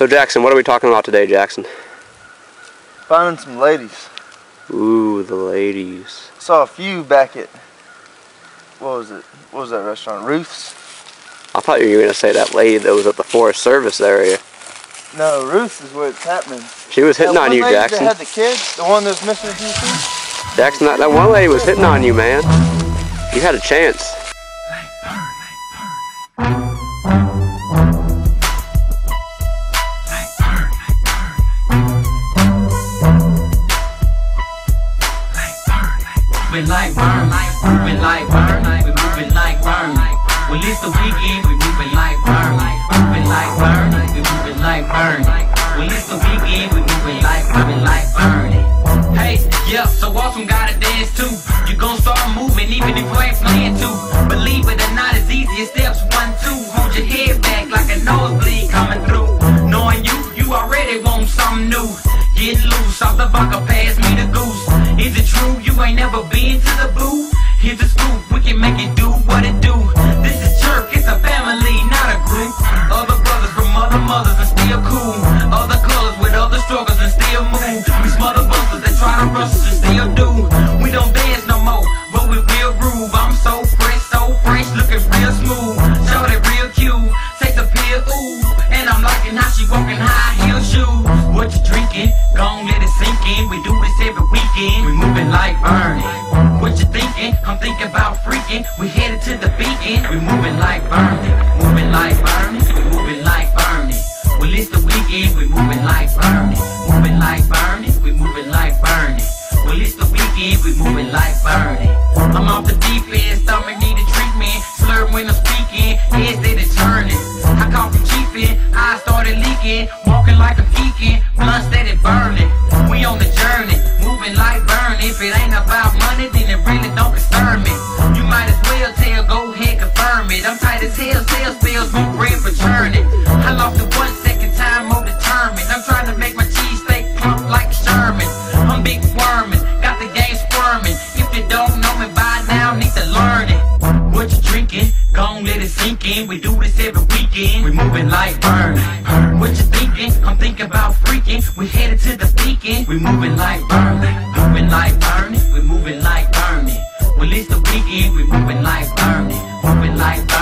So Jackson, what are we talking about today, Jackson? Finding some ladies. Ooh, the ladies. Saw a few back at, what was that restaurant? Ruth's? I thought you were going to say that lady that was at the Forest Service area. No, Ruth's is where it's happening. She was hitting on you, Jackson. That had the kids, the one that was missing a few teeth? Jackson, that one lady was hitting on you, man. You had a chance. Moving like burn, moving like burn, we moving like burn. Well, it's the weekend, we moving like burn, moving like burn, we moving like burn. Well, it's the weekend, we moving like burn. Hey, yeah, so awesome, gotta dance too. You gon' start moving even if you ain't playing to. Believe it or not, it's easy. Steps 1, 2. Hold your head back like a nosebleed coming through. Knowing you already want something new. Get loose off the vodka, pass me the goose. Is it true you ain't never been to the booth? Here's the scoop, we can make it do what it do. This is Jerk, it's a family, not a group. Other brothers from other mothers and still cool. Other colors with other struggles and still move. We smother busters that try to rush us and still do. We don't dance no more, but we will groove. I'm so fresh, looking real smooth. Shorty real cute, take the pill, ooh. And I'm liking how she walking high heel shoes. What you drinking? Gon' let it sink in. We do this every weekend. We moving like burning. What you thinking? I'm thinking about freaking. We headed to the beacon. We moving like burning. Moving like burning. We moving like burning. Well, it's the weekend. We moving like burning. Moving like burning. We moving like burning. Well, it's the weekend. We moving like burning. I'm off the deep end. Stomach needed treatment. Slur when I'm speaking. Head steady turning. I caught from cheaping. Eyes started leaking. Walking like a geeking. Blunt steady burning. We on the journey. Moving like burning. If it ain't about money, then it really don't concern me. You might as well tell, go ahead, confirm it. I'm tight as hell, sales spills, more bread for churning. I lost it 1 second, time more determined. I'm trying to make my cheese steak plump like Sherman. I'm big worming, got the game squirming. If you don't know me by now, need to learn it. What you drinking? Gon' let it sink in. We do this every weekend. We moving like burning. What you thinking? I'm thinking about freaking. We headed to the beacon. We moving like burning. Moving like burning. We moving like burning. Well, it's the weekend. We moving like burning. Moving like burning.